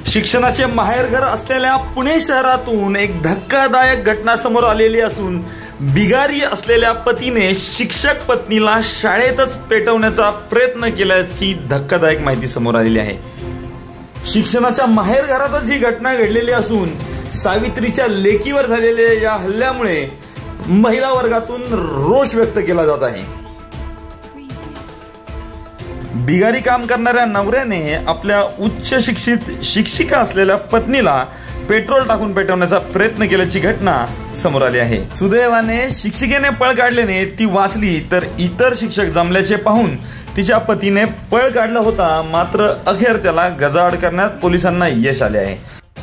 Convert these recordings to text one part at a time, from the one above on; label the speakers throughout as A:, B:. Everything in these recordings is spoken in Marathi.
A: शिक्षणाचे माहेरघर असलेल्या पुणे शहरातून एक धक्कादायक घटना समोर आलेली असून बिगारी असलेल्या पतीने शिक्षक पत्नीला शाळेतच पेटवण्याचा प्रयत्न केल्याची धक्कादायक माहिती समोर आलेली आहे। शिक्षणाच्या माहेरघरातच ही घटना घडलेली असून सावित्रीच्या लेकीवर झालेल्या या हल्ल्यामुळे महिला वर्गातून रोष व्यक्त केला जात आहे। बिगारी काम करणाऱ्या नवऱ्याने आपल्या उच्च शिक्षित शिक्षिका असलेल्या पत्नीला पेट्रोल टाकून पेटवण्याचा प्रयत्न केल्याची घटना समोर आली आहे। सुदैवाने शिक्षिकेने पळ काढल्याने ती वाचली, तर इतर शिक्षक जमल्याचे पाहून तिच्या पतीने पळ काढला होता, मात्र अखेर त्याला गजाआड करण्यात पोलिसांना यश आले आहे।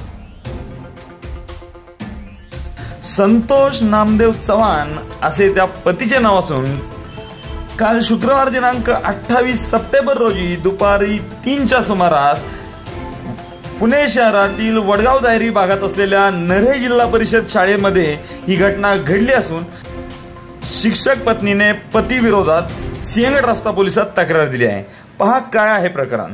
A: संतोष नामदेव चव्हाण असे त्या पतीचे नाव असून काल शुक्रवार दिनांक 28 सप्टेंबर रोजी दुपारी 3च्या सुमारास पुणे शहरातील वडगाव दायरी भागात असलेल्या नऱ्हे जिल्हा परिषद शाळेमध्ये ही घटना घडली असून शिक्षक पत्नीने पती विरोधात सिंहगड रस्ता पोलिसात तक्रार दिली आहे। पहा काय आहे प्रकरण।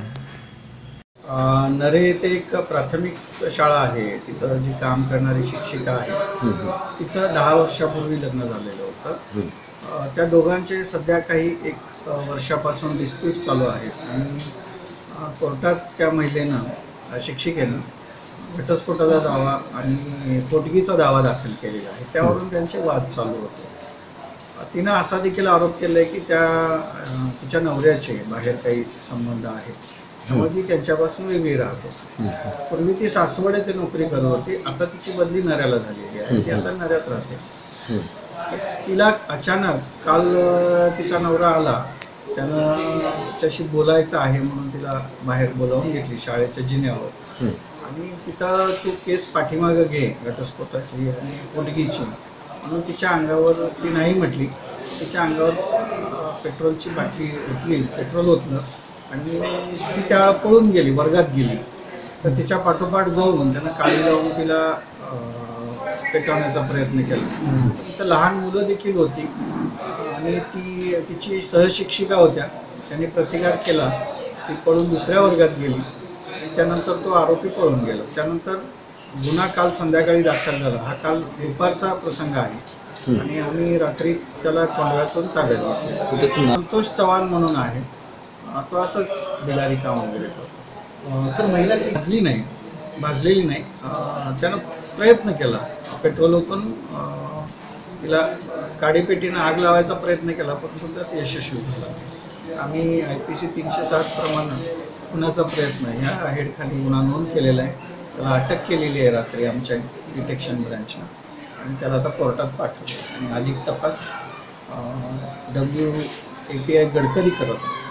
B: नरे येथे एक प्राथमिक शाळा आहे, तिथं जी काम करणारी शिक्षिका आहे तिचं 10 वर्षापूर्वी लग्न झालेलं होतं। त्या दोघांचे सध्या काही 1 वर्षापासून डिस्प्यूट चालू आहेत आणि कोर्टात त्या महिलेनं शिक्षिकेनं घटस्फोटाचा दावा आणि पोटगीचा दावा दाखल केलेला आहे। त्यावरून त्यांचे वाद चालू होते। तिनं असा देखील आरोप केला आहे की तिच्या नवऱ्याचे बाहेर काही संबंध आहेत, त्यामुळे ती त्यांच्यापासून वेगळी राहत होती। पूर्वी ती सासवड येथे नोकरी करत होती, आता तिची बदली नऱ्याला झालेली आहे, ती आता नऱ्यात राहते। तिला अचानक काल तिचा नवरा आला, त्यानं तिच्याशी बोलायचं आहे म्हणून तिला बाहेर बोलावून घेतली शाळेच्या जिन्यावर आणि तिथं तू केस पाठीमागं घे घटस्फोटाची आणि पोटगीची म्हणून तिच्या अंगावर ती नाही म्हटली। तिच्या अंगावर पेट्रोलची बाटली ओतली, पेट्रोल ओतलं आणि ती त्या पळून गेली, वर्गात गेली। तर तिच्या पाठोपाठ जाऊन त्यानं काळी लावून तिला पेटवण्याचा प्रयत्न केला। तिथं लहान मुलं देखील होती आणि तिची सहशिक्षिका होत्या, त्यांनी प्रतिकार केला। ती पळून दुसऱ्या वर्गात गेली आणि त्यानंतर तो आरोपी पळून गेला। त्यानंतर गुन्हा काल संध्याकाळी दाखल झाला। हा काल दुपारचा प्रसंग आहे आणि आम्ही रात्री त्याला कोंडव्यातून ताब्यात घेतले। संतोष चव्हाण म्हणून आहे, तो असंच बिगारी काम वगैरे करतो। तर महिला भाजलेली नाही, त्यानं प्रयत्न केला, पेट्रोल ओतून तिला काडीपेटीनं आग लावायचा प्रयत्न केला, परंतु त्यात यशस्वी झाला। आम्ही IPC 307 प्रमाणे खुनाचा प्रयत्न ह्या हेडखाली गुन्हा नोंद केलेला आहे। त्याला अटक केलेली आहे रात्री आमच्या डिटेक्शन ब्रँचनं आणि त्याला आता कोर्टात पाठवलं आणि अधिक तपास WAPI गडकरी करत